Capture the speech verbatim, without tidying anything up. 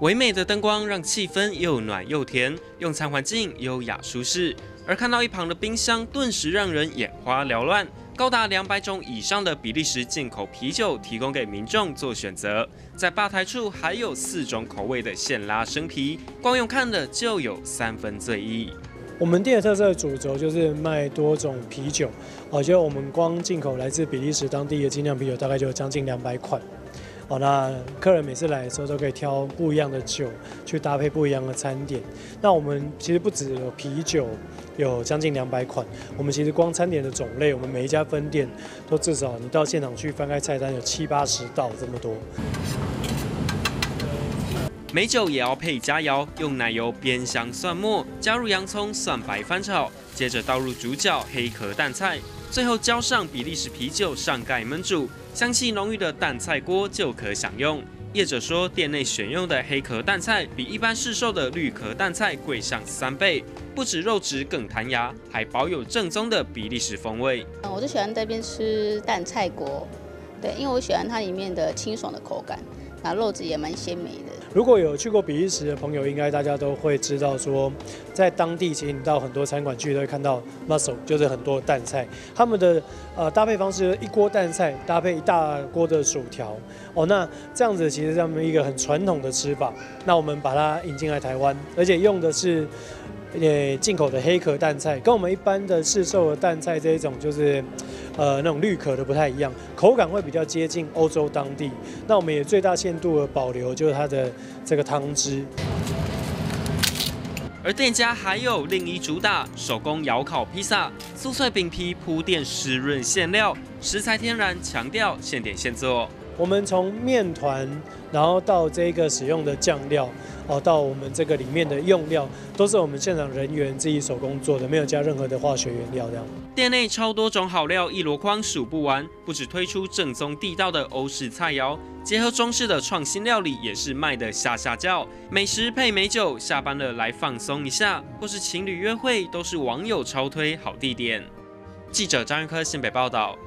唯美的灯光让气氛又暖又甜，用餐环境优雅舒适。而看到一旁的冰箱，顿时让人眼花缭乱。高达两百种以上的比利时进口啤酒提供给民众做选择。在吧台处还有四种口味的现拉生啤，光用看的就有三分醉意。 我们店的特色主轴就是卖多种啤酒，哦，就我们光进口来自比利时当地的精酿啤酒，大概就有将近两百款。哦，那客人每次来的时候都可以挑不一样的酒去搭配不一样的餐点。那我们其实不只有啤酒，有将近两百款。我们其实光餐点的种类，我们每一家分店都至少你到现场去翻开菜单，有七八十道这么多。 美酒也要配佳肴，用奶油煸香蒜末，加入洋葱、蒜白翻炒，接着倒入主角黑壳蛋菜，最后浇上比利时啤酒上盖焖煮，香气浓郁的蛋菜锅就可享用。业者说，店内选用的黑壳蛋菜比一般市售的绿壳蛋菜贵上三倍，不止肉质更弹牙，还保有正宗的比利时风味。 我就喜欢这边吃蛋菜锅，对，因为我喜欢它里面的清爽的口感，然后肉质也蛮鲜美的。 如果有去过比利时的朋友，应该大家都会知道说，在当地其实你到很多餐馆去都会看到 mussel， 就是很多蛋菜，他们的呃搭配方式一锅蛋菜搭配一大锅的薯条，哦，那这样子其实是他们一个很传统的吃法。那我们把它引进来台湾，而且用的是呃进口的黑壳蛋菜，跟我们一般的市售的蛋菜这一种就是。 呃，那种绿壳的不太一样，口感会比较接近欧洲当地。那我们也最大限度的保留就是它的这个汤汁。 而店家还有另一主打手工窑烤披萨，酥脆饼皮铺垫湿润馅料，食材天然，强调现点现做。 我们从面团，然后到这个使用的酱料，哦，到我们这个里面的用料，都是我们现场人员自己手工做的，没有加任何的化学原料。这样， 店内超多种好料，一箩筐数不完。不只推出正宗地道的欧式菜肴，结合中式的创新料理，也是卖得下下叫。美食配美酒，下班了来放松一下，或是情侣约会，都是网友超推好地点。记者张玉科新北报道。